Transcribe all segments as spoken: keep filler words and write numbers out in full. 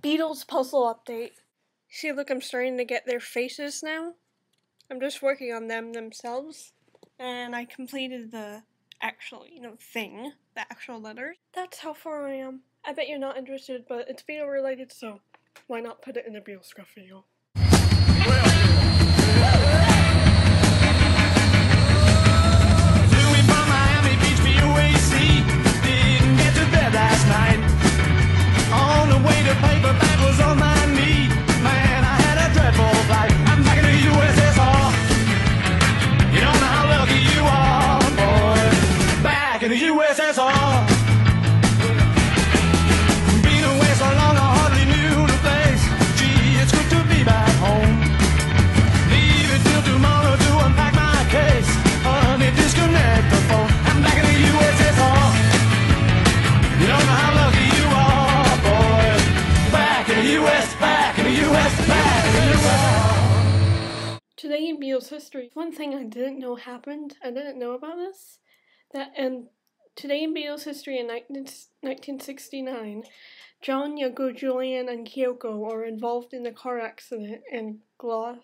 Beatles puzzle update. See, look, I'm starting to get their faces now. I'm just working on them themselves. And I completed the actual, you know, thing, the actual letters. That's how far I am. I bet you're not interested, but it's Beatle related, so why not put it in a Beatles Scruff video? In the U S S R, been away so long I hardly knew the place. Gee, it's good to be back home. Leave it till tomorrow to unpack my case. Honey, disconnect the phone. I'm back in the U S S R. You don't know how lucky you are, boy. Back in the U S, back in the U S, back in the U S. Today in Beatles history, one thing I didn't know happened, I didn't know about this, that and today in Beatles history in nineteen sixty-nine, John, Yoko, Julian, and Kyoko are involved in a car accident in Glasgow,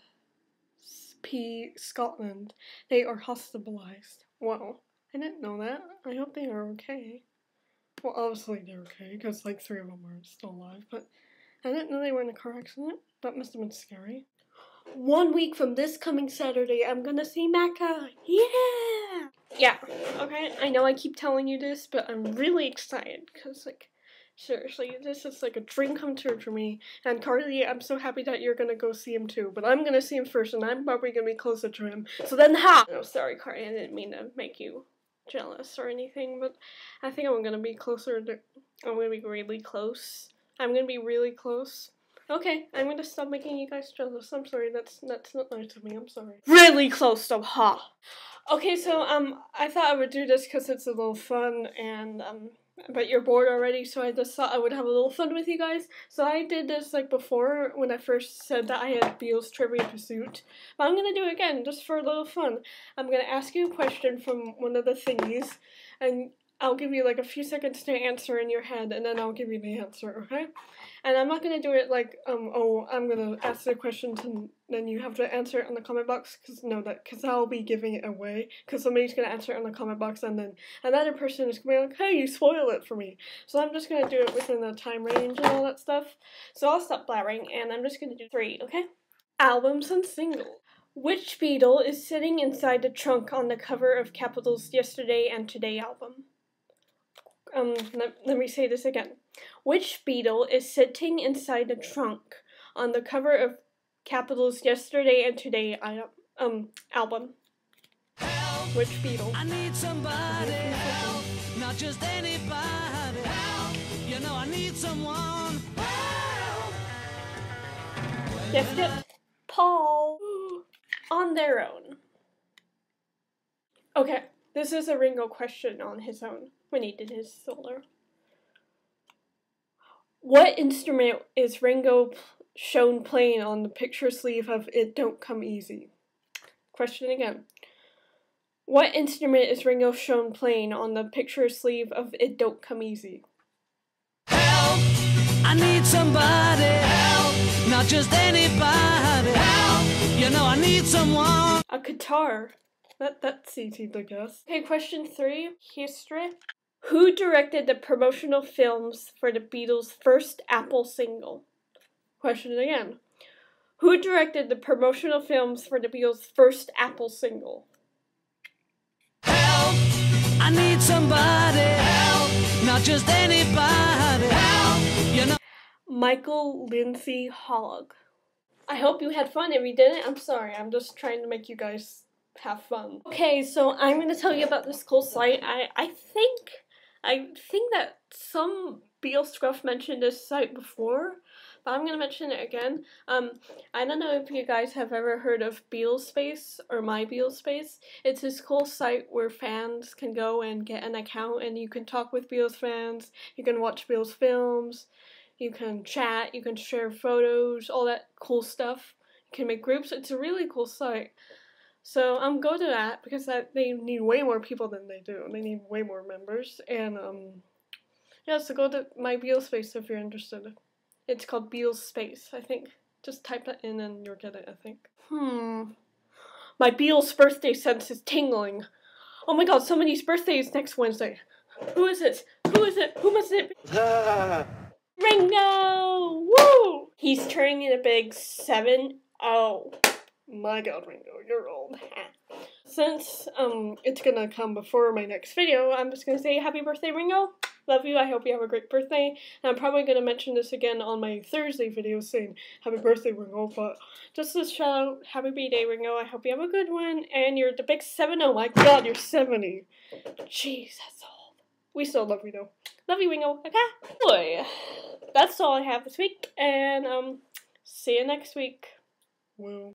Scotland. They are hospitalized. Wow, I didn't know that. I hope they are okay. Well, obviously they're okay, because like three of them are still alive, but I didn't know they were in a car accident. That must have been scary. One week from this coming Saturday, I'm gonna see MACCA. Yeah! Yeah, okay, I know I keep telling you this, but I'm really excited, because, like, seriously, this is, like, a dream come true for me, and Carly, I'm so happy that you're gonna go see him, too, but I'm gonna see him first, and I'm probably gonna be closer to him, so then ha! No, sorry, Carly, I didn't mean to make you jealous or anything, but I think I'm gonna be closer to, I'm gonna be really close. I'm gonna be really close. Okay, I'm gonna stop making you guys jealous. I'm sorry, that's that's not nice of me, I'm sorry. Really close to ha! Okay, so, um, I thought I would do this because it's a little fun, and, um, but you're bored already, so I just thought I would have a little fun with you guys. So I did this, like, before, when I first said that I had Beatles Trivia Pursuit, but I'm gonna do it again, just for a little fun. I'm gonna ask you a question from one of the thingies, and I'll give you, like, a few seconds to answer in your head, and then I'll give you the answer, okay? And I'm not gonna do it like, um, oh, I'm gonna ask the questions and then you have to answer it in the comment box, because no, that, because I'll be giving it away, because somebody's gonna answer it in the comment box, and then another person is gonna be like, hey, you spoil it for me. So I'm just gonna do it within the time range and all that stuff. So I'll stop blabbering, and I'm just gonna do three, okay? Albums and singles. Which Beatle is sitting inside the trunk on the cover of Capitol's Yesterday and Today album? Um, let, let me say this again. Which Beatle is sitting inside the trunk on the cover of Capitol's Yesterday and Today um, album? Help, which Beatle? I need somebody help, not just anybody help. You know I need someone help. Guessed it? Paul. On their own. Okay, this is a Ringo question on his own when he did his solo. What instrument is Ringo shown playing on the picture sleeve of It Don't Come Easy? Question again. What instrument is Ringo shown playing on the picture sleeve of It Don't Come Easy? Help! I need somebody help! Not just anybody help! You know I need someone. A guitar. That, that's easy to guess. Okay, question three. History. Who directed the promotional films for the Beatles' first Apple single? Question again. Who directed the promotional films for the Beatles' first Apple single? Help! I need somebody help! Not just anybody help! You know. Michael Lindsay Hogg. I hope you had fun. If you didn't, I'm sorry. I'm just trying to make you guys have fun. Okay, so I'm going to tell you about this cool site. I, I think... I think that some Beatles Scruff mentioned this site before, but I'm going to mention it again. Um, I don't know if you guys have ever heard of Beatles Space or My Beatles Space. It's this cool site where fans can go and get an account, and you can talk with Beatles fans, you can watch Beatles films, you can chat, you can share photos, all that cool stuff. You can make groups. It's a really cool site. So um, go to that, because that, they need way more people than they do. They need way more members. And um, yeah, so go to My Beatles Space if you're interested. It's called Beatles Space, I think. Just type that in and you'll get it, I think. Hmm. My Beatles birthday sense is tingling. Oh my god, somebody's birthday is next Wednesday. Who is it? Who is it? Who must it be? Ringo! Woo! He's turning a big seven oh. My god, Ringo, you're old. Since um it's gonna come before my next video, I'm just gonna say happy birthday, Ringo. Love you. I hope you have a great birthday. And I'm probably gonna mention this again on my Thursday video saying happy birthday, Ringo. But just a shout out, happy b-day, Ringo. I hope you have a good one. And you're the big seven oh. My god, you're seventy. Jeez, that's old. We still love you though. Love you, Ringo. Okay? Boy, that's all I have this week. And um, see you next week. Well.